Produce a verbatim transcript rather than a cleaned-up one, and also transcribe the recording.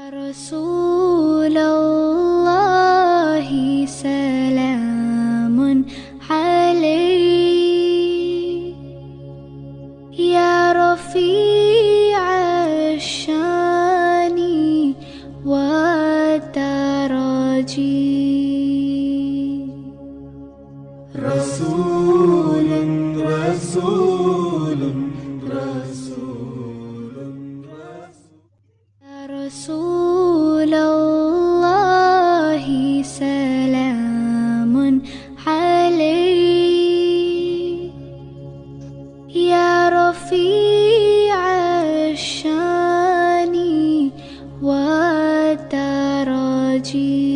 رسول الله سلام عليك يا رفيع الشان والدرجي رسول رسول رسول رسول الله سلام عليك يا رفيع الشان والدرجي